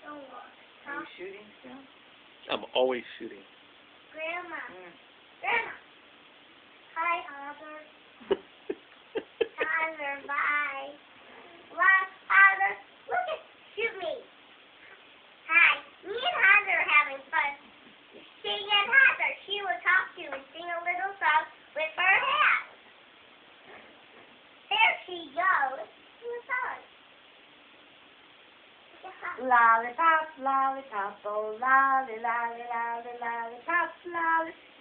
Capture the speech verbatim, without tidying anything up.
Are you shooting still? I'm always shooting. Grandma. Mm. Grandma. Hi, Father. Father, bye. Bye, Father. Look at, shoot me. Hi. Me and Heather are having fun. Sing and Heather. She will talk to you and sing a little song with her hat. There she goes. Sing a song. Lollipop, lollipop, oh lolly, lolly, lolly, lollipop, lolly.